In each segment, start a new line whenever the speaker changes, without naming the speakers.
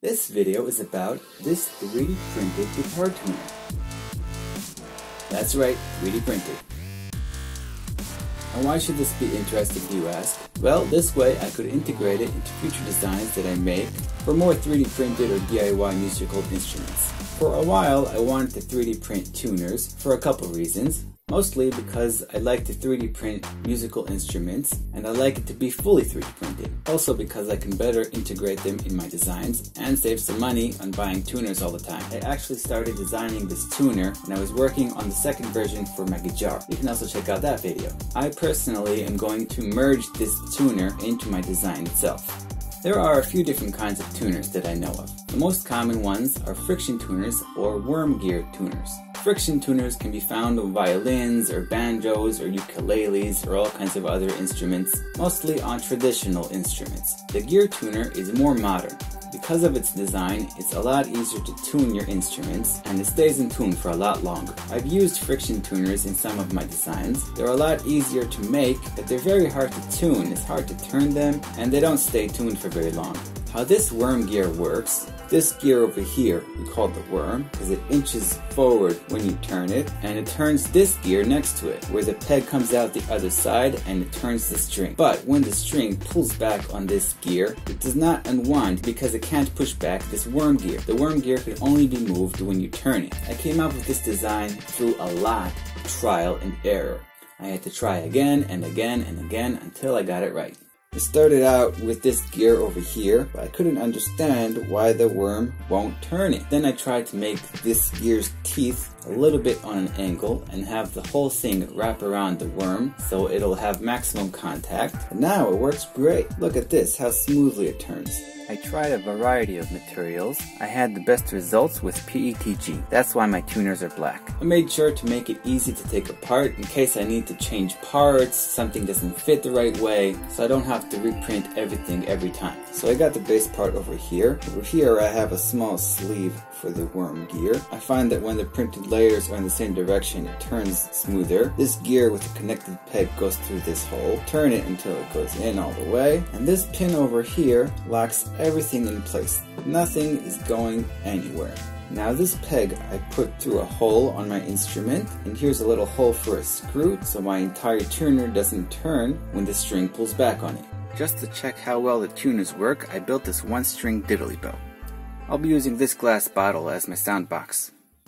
This video is about this 3D printed guitar tuner. That's right, 3D printed. And why should this be interesting, you ask? Well, this way I could integrate it into future designs that I make for more 3D printed or DIY musical instruments. For a while I wanted to 3D print tuners for a couple reasons. Mostly because I like to 3D print musical instruments and I like it to be fully 3D printed. Also because I can better integrate them in my designs and save some money on buying tuners all the time. I actually started designing this tuner and I was working on the second version for my guitar. You can also check out that video. I personally am going to merge this tuner into my design itself. There are a few different kinds of tuners that I know of. The most common ones are friction tuners or worm gear tuners. Friction tuners can be found on violins or banjos or ukuleles or all kinds of other instruments, mostly on traditional instruments. The gear tuner is more modern. Because of its design, it's a lot easier to tune your instruments and it stays in tune for a lot longer. I've used friction tuners in some of my designs. They're a lot easier to make, but they're very hard to tune. It's hard to turn them and they don't stay tuned for very long. How this worm gear works, this gear over here we call the worm because it inches forward when you turn it, and it turns this gear next to it where the peg comes out the other side and it turns the string. But when the string pulls back on this gear, it does not unwind because it can't push back this worm gear. The worm gear can only be moved when you turn it. I came up with this design through a lot of trial and error. I had to try again and again and again until I got it right. I started out with this gear over here, but I couldn't understand why the worm won't turn it. Then I tried to make this gear's teeth a little bit on an angle and have the whole thing wrap around the worm so it'll have maximum contact. And now it works great. Look at this, how smoothly it turns. I tried a variety of materials. I had the best results with PETG. That's why my tuners are black. I made sure to make it easy to take apart in case I need to change parts, something doesn't fit the right way, so I don't have to reprint everything every time. So I got the base part over here. Over here I have a small sleeve for the worm gear. I find that when the printed layers are in the same direction, it turns smoother. This gear with the connected peg goes through this hole. Turn it until it goes in all the way. And this pin over here locks everything in place. Nothing is going anywhere. Now this peg I put through a hole on my instrument, and here's a little hole for a screw so my entire tuner doesn't turn when the string pulls back on it. Just to check how well the tuners work, I built this one string diddly bow. I'll be using this glass bottle as my sound box.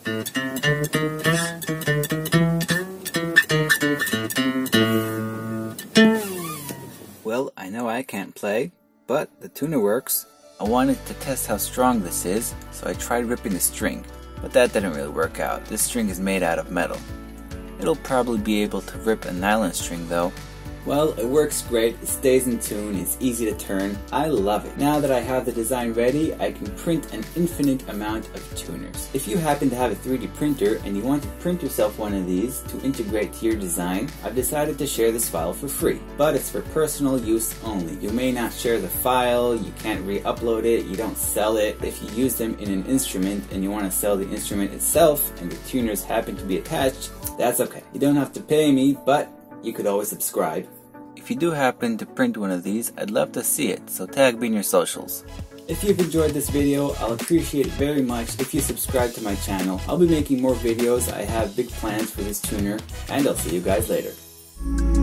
Well, I know I can't play, but the tuner works. I wanted to test how strong this is, so I tried ripping the string, but that didn't really work out. This string is made out of metal. It'll probably be able to rip a nylon string though. Well, it works great, it stays in tune, it's easy to turn. I love it. Now that I have the design ready, I can print an infinite amount of tuners. If you happen to have a 3D printer and you want to print yourself one of these to integrate to your design, I've decided to share this file for free. But it's for personal use only. You may not share the file, you can't re-upload it, you don't sell it. If you use them in an instrument and you want to sell the instrument itself and the tuners happen to be attached, that's okay. You don't have to pay me, but you could always subscribe. If you do happen to print one of these, I'd love to see it, so tag me in your socials. If you've enjoyed this video, I'll appreciate it very much if you subscribe to my channel. I'll be making more videos, I have big plans for this tuner, and I'll see you guys later.